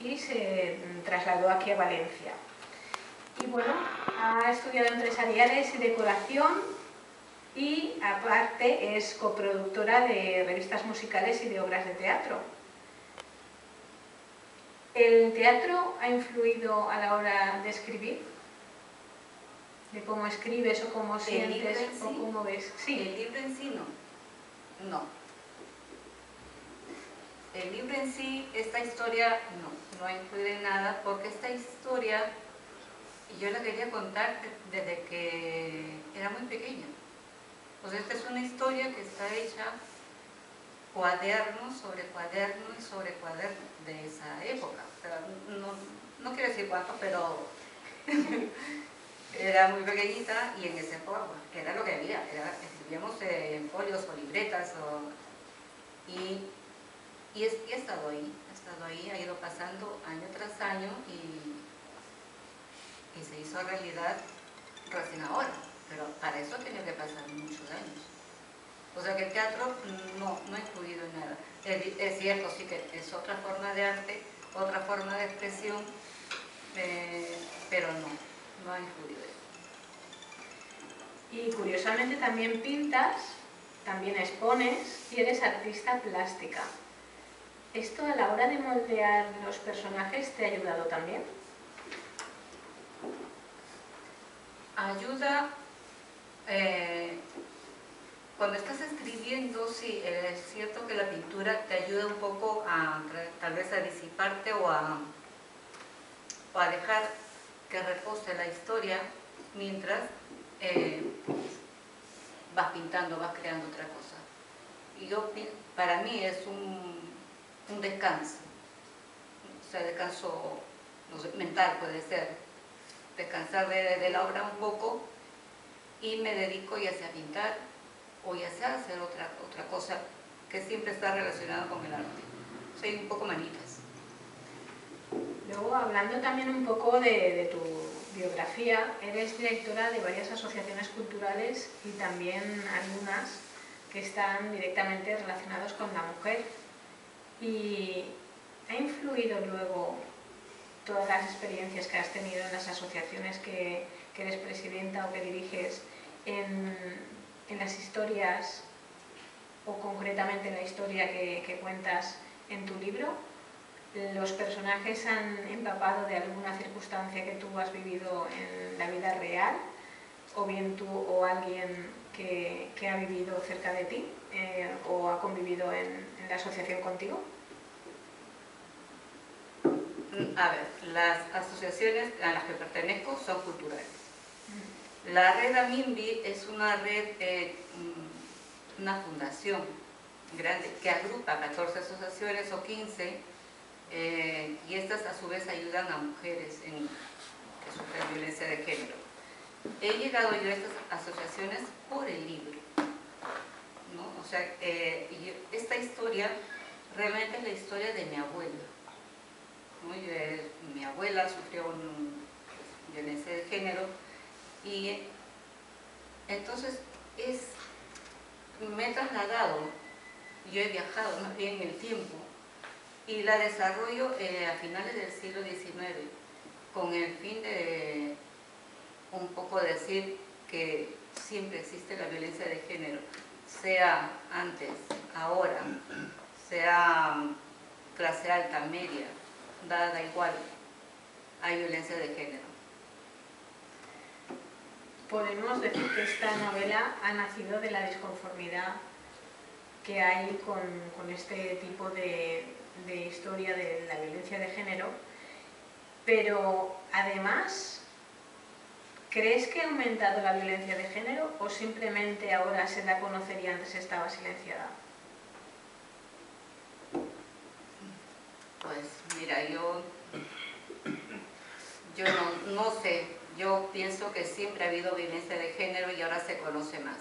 y se trasladó aquí a Valencia. Y bueno, ha estudiado empresariales y decoración y aparte es coproductora de revistas musicales y de obras de teatro. ¿El teatro ha influido a la hora de escribir? ¿De cómo escribes o cómo sientes o cómo ves? Sí. El libro en sí no. El libro en sí, esta historia no ha influido en nada, porque esta historia yo la quería contar desde que era muy pequeña. O sea, esta es una historia que está hecha cuaderno sobre cuaderno y sobre cuaderno de esa época. O sea, no quiero decir cuánto, pero era muy pequeñita y en esa época era lo que había. Escribíamos en folios o libretas y he estado ahí, ha ido pasando año tras año y se hizo realidad recién ahora, pero para eso ha tenido que pasar muchos años. O sea que el teatro no ha influido en nada. Es cierto, sí que es otra forma de arte, otra forma de expresión, pero no ha influido. Y curiosamente también pintas, también expones y eres artista plástica. ¿Esto a la hora de moldear los personajes te ha ayudado también? Ayuda, cuando estás escribiendo, sí, es cierto que la pintura te ayuda un poco a tal vez a disiparte o a dejar que repose la historia mientras vas pintando, vas creando otra cosa. Y para mí es un descanso, o sea, descanso mental puede ser, descansar de la obra un poco y me dedico ya sea a pintar o ya sea a hacer otra cosa que siempre está relacionada con el arte. Soy un poco manitas. Luego, hablando también un poco de tu biografía, eres directora de varias asociaciones culturales y también algunas que están directamente relacionadas con la mujer. ¿Y ha influido luego todas las experiencias que has tenido en las asociaciones que eres presidenta o que diriges en las historias o concretamente en la historia que cuentas en tu libro? ¿Los personajes han empapado de alguna circunstancia que tú has vivido en la vida real? ¿O bien tú o alguien que ha vivido cerca de ti o ha convivido en la asociación contigo? A ver, las asociaciones a las que pertenezco son culturales. La red Amimbi es una red, una fundación grande que agrupa 14 asociaciones o 15 y estas a su vez ayudan a mujeres que sufren violencia de género. He llegado yo a estas asociaciones por el libro, ¿no? O sea, esta historia realmente es la historia de mi abuela, ¿no? Mi abuela sufrió violencia de género y entonces me he trasladado, yo he viajado más bien en el tiempo y la desarrollo a finales del siglo XIX con el fin de un poco decir que siempre existe la violencia de género, sea antes, ahora, sea clase alta, media, da igual, hay violencia de género. Podemos decir que esta novela ha nacido de la disconformidad que hay con este tipo de historia de la violencia de género, pero además, ¿crees que ha aumentado la violencia de género o simplemente ahora se da a conocer y antes estaba silenciada? Pues mira, yo no sé, yo pienso que siempre ha habido violencia de género y ahora se conoce más.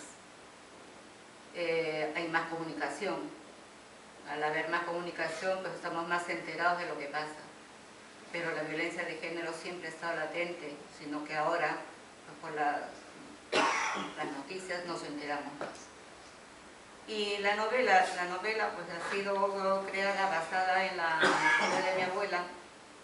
Hay más comunicación. Al haber más comunicación, pues estamos más enterados de lo que pasa. Pero la violencia de género siempre ha estado latente, sino que ahora, pues, por las noticias, nos enteramos más. Y la novela pues, ha sido creada basada en la historia de mi abuela,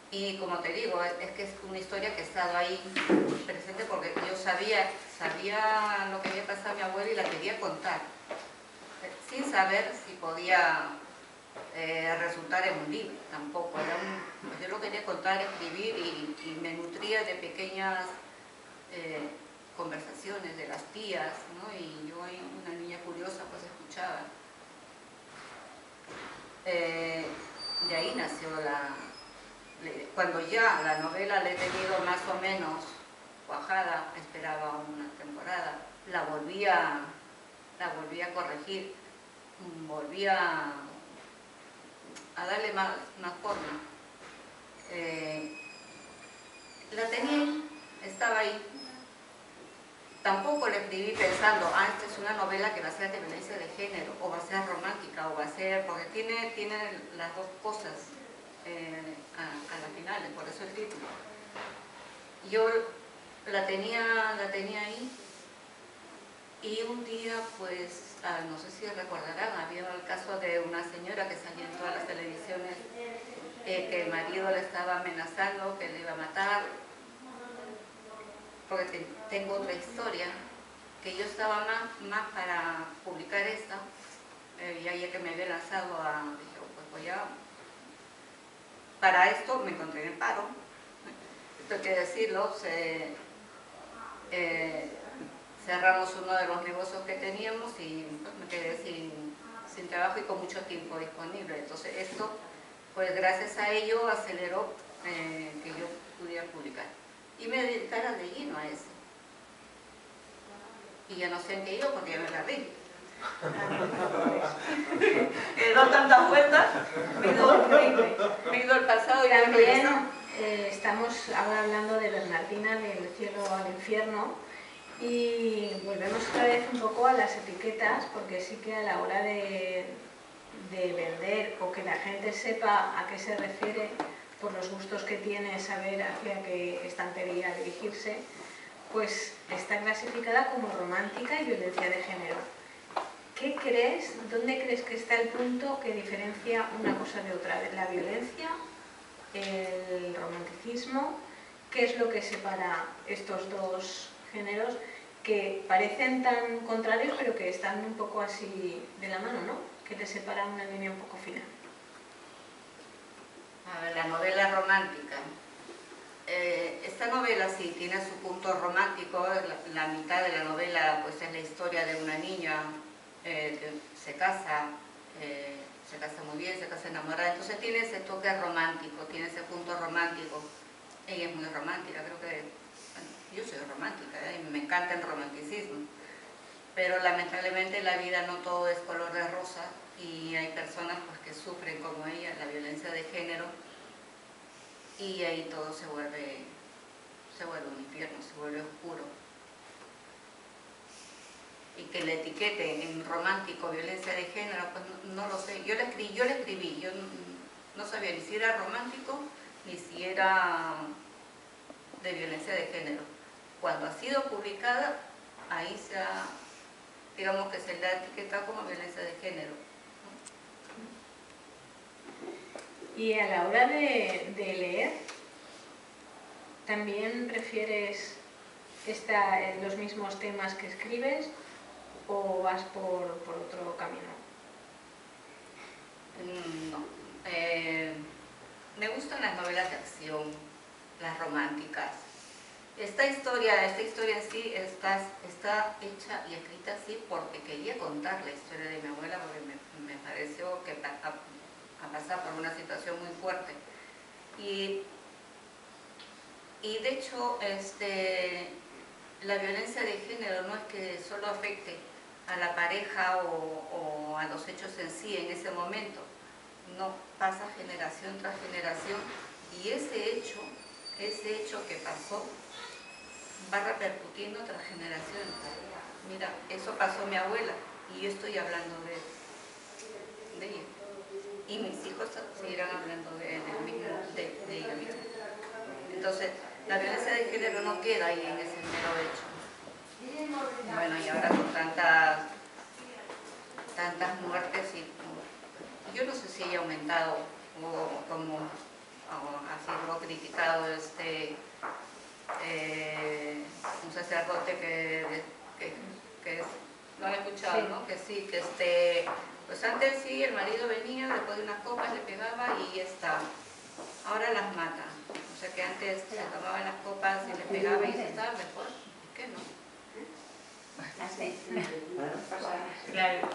Y como te digo, es que es una historia que ha estado ahí presente porque yo sabía lo que había pasado a mi abuela y la quería contar, sin saber si podía resultar en un libro, tampoco. Yo lo quería contar, escribir y me nutría de pequeñas conversaciones de las tías, ¿no? Y yo, una niña curiosa, pues escuchaba. De ahí nació cuando ya la novela la he tenido más o menos cuajada, esperaba una temporada, la volví a corregir, volví a darle más forma. La tenía ahí, estaba ahí. Tampoco la escribí pensando, esta es una novela que va a ser de violencia de género, o va a ser romántica, o va a ser... porque tiene las dos cosas a las finales, por eso el título. Yo la tenía ahí, y un día, pues, no sé si recordarán, había el caso de una señora que salía en todas las televisiones, que el marido le estaba amenazando, que le iba a matar, porque tengo otra historia, que yo estaba más para publicar esta, ya que me había lanzado dije, pues voy a... Para esto me encontré en el paro, esto hay que decirlo, cerramos uno de los negocios que teníamos y pues, me quedé sin trabajo y con mucho tiempo disponible. Entonces esto, pues gracias a ello aceleró que yo pudiera publicar. Y me dedicara de lleno a eso. Y ya no sé en qué iba porque ya me la vi. He dado tantas vueltas, me he ido al pasado y también estamos ahora hablando de Bernardina, del cielo al infierno, y volvemos otra vez un poco a las etiquetas, porque sí que a la hora de vender o que la gente sepa a qué se refiere, por los gustos que tiene, saber hacia qué estantería dirigirse, pues está clasificada como romántica y violencia de género. ¿Qué crees, dónde crees que está el punto que diferencia una cosa de otra? ¿La violencia, el romanticismo? ¿Qué es lo que separa estos dos géneros que parecen tan contrarios pero que están un poco así de la mano, ¿no? Que te separa una línea un poco fina. A ver, la novela romántica. Esta novela sí tiene su punto romántico, la mitad de la novela pues es la historia de una niña que se casa muy bien, se casa enamorada, entonces tiene ese toque romántico, tiene ese punto romántico. Ella es muy romántica, creo que, bueno, yo soy romántica y me encanta el romanticismo, pero lamentablemente en la vida no todo es color de rosa y hay personas pues, que sufren como ella la violencia de género y ahí todo se vuelve un infierno, se vuelve oscuro. Y que le etiqueten en romántico violencia de género, pues no lo sé. Yo le escribí, yo no sabía ni si era romántico ni si era de violencia de género. Cuando ha sido publicada, ahí digamos que se le ha etiquetado como violencia de género. Y a la hora de leer, ¿también prefieres los mismos temas que escribes o vas por otro camino? No. Me gustan las novelas de acción, las románticas. Esta historia en sí está hecha y escrita así porque quería contar la historia de mi abuela, porque me pareció que ha pasado por una situación muy fuerte. Y de hecho, la violencia de género no es que solo afecte a la pareja o a los hechos en sí en ese momento, no, pasa generación tras generación y ese hecho que pasó va repercutiendo tras generaciones. Mira, eso pasó a mi abuela y yo estoy hablando de ella y mis hijos seguirán hablando de ella misma. Entonces, la violencia de género no queda ahí en ese mero hecho. Bueno, y ahora con tantas muertes, y yo no sé si haya aumentado o así, criticado un sacerdote que lo han escuchado, sí. ¿no? Que sí, pues antes sí, el marido venía, después de unas copas le pegaba y ya está. Ahora las mata. O sea que antes se tomaban las copas y le pegaba y se estaba mejor. ¿Por qué no? Claro.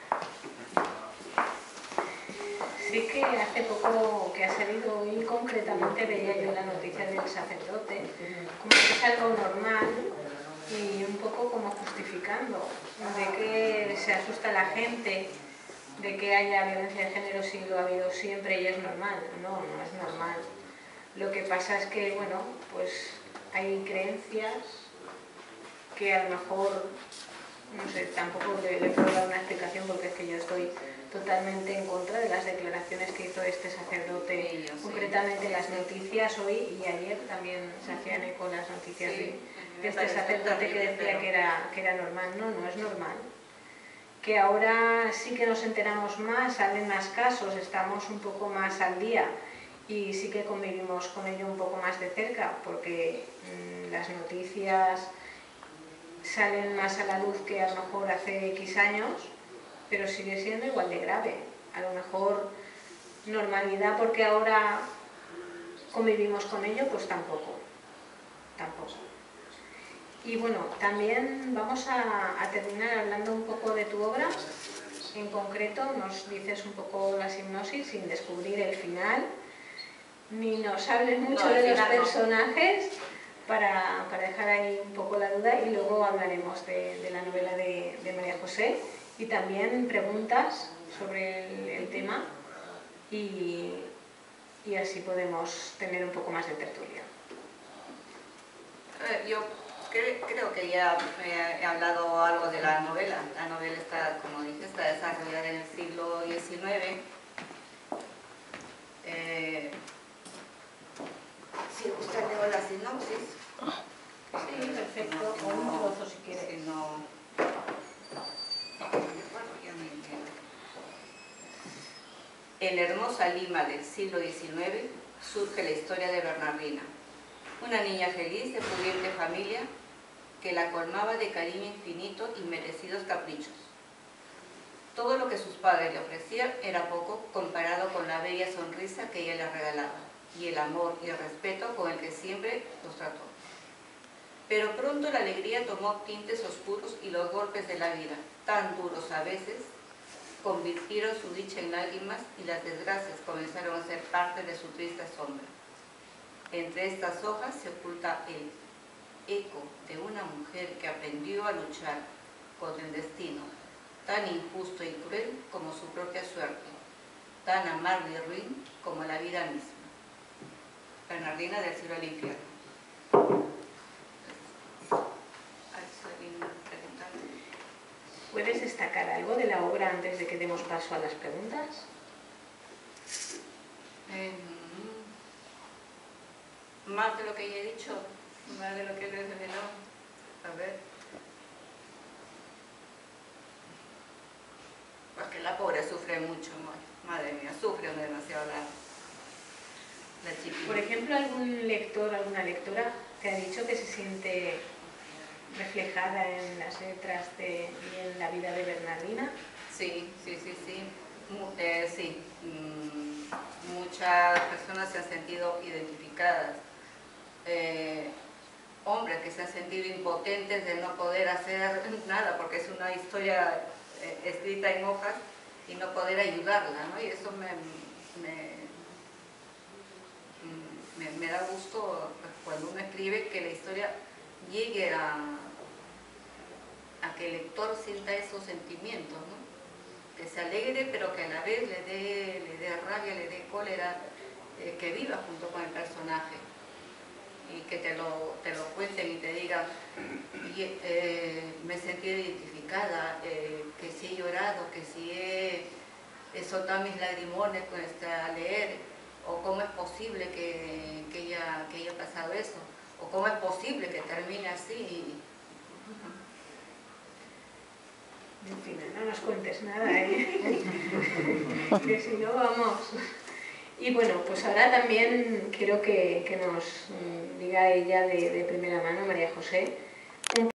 Sí que hace poco que ha salido hoy, concretamente veía yo la noticia del sacerdote, como que es algo normal y un poco como justificando de que se asusta la gente de que haya violencia de género si lo ha habido siempre y es normal. No, no es normal. Lo que pasa es que, bueno, pues hay creencias que a lo mejor, no sé, tampoco le puedo dar una explicación porque es que yo estoy totalmente en contra de las declaraciones que hizo este sacerdote, concretamente las noticias hoy y ayer también se hacían eco las noticias de este sacerdote que decía que era normal. No, no es normal. Que ahora sí que nos enteramos más, salen más casos, estamos un poco más al día y sí que convivimos con ello un poco más de cerca porque las noticias salen más a la luz que a lo mejor hace X años, pero sigue siendo igual de grave. A lo mejor normalidad porque ahora convivimos con ello, pues tampoco. Y bueno, también vamos a terminar hablando un poco de tu obra. En concreto nos dices un poco la hipnosis sin descubrir el final, ni nos hables mucho de los personajes para dejar ahí un poco la duda y luego hablaremos de la novela de María José y también preguntas sobre el tema y así podemos tener un poco más de tertulia. Yo creo que ya he hablado algo de la novela. La novela está, como dije, está desarrollada en el siglo XIX. Si usted leo la sinopsis. Sí, perfecto, o un trozo si quieres. Si no... En la hermosa Lima del siglo XIX surge la historia de Bernardina, una niña feliz de pudiente familia que la colmaba de cariño infinito y merecidos caprichos. Todo lo que sus padres le ofrecían era poco comparado con la bella sonrisa que ella le regalaba y el amor y el respeto con el que siempre los trató. Pero pronto la alegría tomó tintes oscuros y los golpes de la vida, tan duros a veces, convirtieron su dicha en lágrimas y las desgracias comenzaron a ser parte de su triste sombra. Entre estas hojas se oculta el eco de una mujer que aprendió a luchar con el destino, tan injusto y cruel como su propia suerte, tan amargo y ruin como la vida misma. Bernardina del cielo al infierno. ¿Puedes destacar algo de la obra antes de que demos paso a las preguntas? Más de lo que ya he dicho, más de lo que les he revelado. A ver. Porque la pobre sufre mucho, madre mía, sufre demasiado la chiquilla. Por ejemplo, ¿algún lector, alguna lectora te ha dicho que se siente reflejada en las letras y en la vida de Bernardina? Sí. Muchas personas se han sentido identificadas. Hombres que se han sentido impotentes de no poder hacer nada porque es una historia escrita en hojas y no poder ayudarla, ¿no? Y eso me da gusto cuando uno escribe que la historia llegue a que el lector sienta esos sentimientos, ¿no? Que se alegre pero que a la vez le dé rabia, le dé cólera, que viva junto con el personaje y que te lo cuenten y te digan me sentí identificada, que si he llorado, que si he soltado mis lagrimones al leer, o cómo es posible que haya pasado eso, o cómo es posible que termine así. En fin, no nos cuentes nada, ¿eh? Que si no vamos... Y bueno, pues ahora también quiero que nos diga ella de primera mano, María José,